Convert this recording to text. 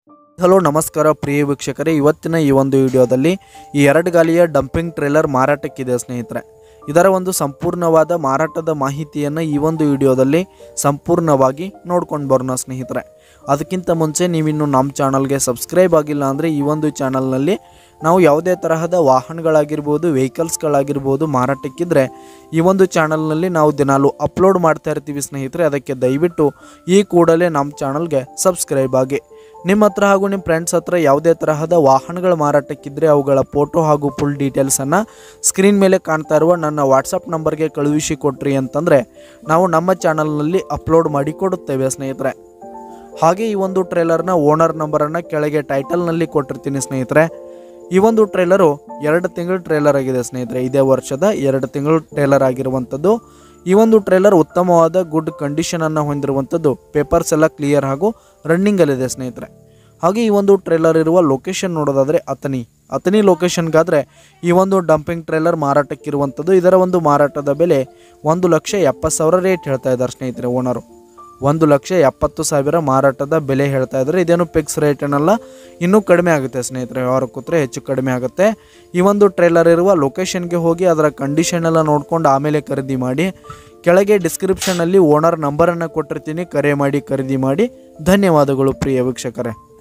Hello ನಮಸ್ಕಾರ ಪ್ರಿಯ ವೀಕ್ಷಕರೇ, ಇವತ್ತಿನ ಈ ಒಂದು ವಿಡಿಯೋದಲ್ಲಿ ಈ 2 ಗಾಲಿಯ ಡಂಪಿಂಗ್ ಟ್ರೇಲರ್ ಮಾರಾಟಕ್ಕಿದೆ ಸ್ನೇಹಿತರೆ. ಇದರ ಒಂದು ಸಂಪೂರ್ಣವಾದ ಮಾರಾಟದ ಮಾಹಿತಿಯನ್ನು ಈ ಒಂದು ವಿಡಿಯೋದಲ್ಲಿ ಸಂಪೂರ್ಣವಾಗಿ ನೋಡ್ಕೊಂಡು ಬರೋಣ ಸ್ನೇಹಿತರೆ. ಅದಕ್ಕಿಂತ ಮುಂಚೆ ನೀವಿನ್ನು ನಮ್ಮ ಚಾನಲ್ಗೆ ಸಬ್ಸ್ಕ್ರೈಬ್ ಆಗಿಲ್ಲ ಅಂದರೆ ಈ ಒಂದು ಚಾನಲ್ನಲ್ಲಿ ನಾವು ಯಾವುದೇ ತರಹದ ವಾಹನಗಳಾಗಿರ್ಬೋದು, ವೆಹಿಕಲ್ಸ್ಗಳಾಗಿರ್ಬೋದು ಮಾರಾಟಕ್ಕಿದ್ರೆ ಈ ಒಂದು ಚಾನಲ್ನಲ್ಲಿ ನಾವು ದಿನಾಲು ಅಪ್ಲೋಡ್ ಮಾಡ್ತಾ ಇರ್ತೀವಿ ಸ್ನೇಹಿತರೆ. ಅದಕ್ಕೆ ದಯವಿಟ್ಟು ಈ ಕೂಡಲೇ ನಮ್ಮ ಚಾನಲ್ಗೆ ಸಬ್ಸ್ಕ್ರೈಬ್ ಆಗಿ. ನಿಮ್ಮ ಹತ್ರ ಹಾಗೂ ನಿಮ್ಮ ಫ್ರೆಂಡ್ಸ್ ಹತ್ರ ಯಾವುದೇ ತರಹದ ವಾಹನಗಳ ಮಾರಾಟಕ್ಕಿದ್ರೆ ಅವುಗಳ ಫೋಟೋ ಹಾಗೂ ಫುಲ್ ಡೀಟೇಲ್ಸನ್ನು ಸ್ಕ್ರೀನ್ ಮೇಲೆ ಕಾಣ್ತಾ ಇರುವ ನನ್ನ ವಾಟ್ಸಪ್ ನಂಬರ್ಗೆ ಕಳುಹಿಸಿ ಕೊಟ್ರಿ ಅಂತಂದರೆ ನಾವು ನಮ್ಮ ಚಾನಲ್ನಲ್ಲಿ ಅಪ್ಲೋಡ್ ಮಾಡಿ ಕೊಡುತ್ತೇವೆ ಸ್ನೇಹಿತರೆ. ಹಾಗೆ ಈ ಒಂದು ಟ್ರೇಲರ್ನ ಓನರ್ ನಂಬರನ್ನು ಕೆಳಗೆ ಟೈಟಲ್ನಲ್ಲಿ ಕೊಟ್ಟಿರ್ತೀನಿ ಸ್ನೇಹಿತರೆ. ಈ ಒಂದು ಟ್ರೇಲರು 2 ತಿಂಗಳ ಟ್ರೇಲರ್ ಆಗಿದೆ ಸ್ನೇಹಿತರೆ. ಇದೇ ವರ್ಷದ 2 ತಿಂಗಳ ಟ್ರೇಲರ್ ಆಗಿರುವಂಥದ್ದು. ಈ ಒಂದು ಟ್ರೇಲರ್ ಉತ್ತಮವಾದ ಗುಡ್ ಕಂಡೀಷನನ್ನು ಹೊಂದಿರುವಂಥದ್ದು. ಪೇಪರ್ಸ್ ಎಲ್ಲ ಕ್ಲಿಯರ್ ಹಾಗೂ ರನ್ನಿಂಗಲ್ಲಿದೆ ಸ್ನೇಹಿತರೆ. ಹಾಗೆ ಈ ಒಂದು ಟ್ರೇಲರ್ ಇರುವ ಲೊಕೇಶನ್ ನೋಡೋದಾದರೆ ಅತನಿ ಲೊಕೇಶನ್ಗಾದರೆ ಈ ಒಂದು ಡಂಪಿಂಗ್ ಟ್ರೇಲರ್ ಮಾರಾಟಕ್ಕಿರುವಂಥದ್ದು. ಇದರ ಒಂದು ಮಾರಾಟದ ಬೆಲೆ 1,70,000 ರೇಟ್ ಹೇಳ್ತಾ ಇದ್ದಾರೆ ಸ್ನೇಹಿತರೆ ಓನರು. 1,70,000 ಮಾರಾಟದ ಬೆಲೆ ಹೇಳ್ತಾ ಇದ್ದಾರೆ. ಇದೇನು ಫಿಕ್ಸ್ ರೇಟ್ ಏನಲ್ಲ, ಇನ್ನೂ ಕಡಿಮೆ ಆಗುತ್ತೆ ಸ್ನೇಹಿತರೆ. ವ್ಯವಹಾರ ಕೂತ್ರೆ ಹೆಚ್ಚು ಕಡಿಮೆ ಆಗುತ್ತೆ. ಈ ಒಂದು ಟ್ರೇಲರ್ ಇರುವ ಲೊಕೇಶನ್ಗೆ ಹೋಗಿ ಅದರ ಕಂಡೀಷನ್ ಎಲ್ಲ ನೋಡ್ಕೊಂಡು ಆಮೇಲೆ ಖರೀದಿ ಮಾಡಿ. ಕೆಳಗೆ ಡಿಸ್ಕ್ರಿಪ್ಷನಲ್ಲಿ ಓನರ್ ನಂಬರನ್ನು ಕೊಟ್ಟಿರ್ತೀನಿ, ಕರೆ ಮಾಡಿ ಖರೀದಿ ಮಾಡಿ. ಧನ್ಯವಾದಗಳು ಪ್ರಿಯ ವೀಕ್ಷಕರೇ.